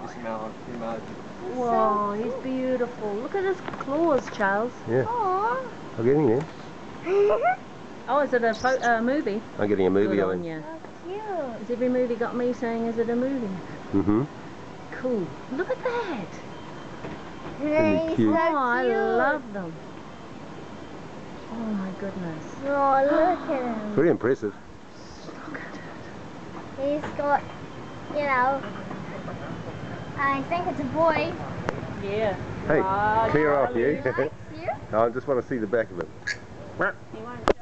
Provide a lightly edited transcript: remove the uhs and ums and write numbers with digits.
Wow, he's beautiful. Look at his claws, Charles. Yeah. Aww. I'm getting there. Oh, is it a movie? I'm getting a movie of him. Yeah. Oh, cute. Has every movie got me saying, is it a movie? Mm-hmm. Cool. Look at that. He's cute? so Oh, I cute. love them. Oh my goodness. Oh, look at him. Pretty impressive. Look at it. He's got, you know, I think it's a boy. Yeah. Hey, Oh, clear off, Charlie. you. Likes you. I just want to see the back of it. He won't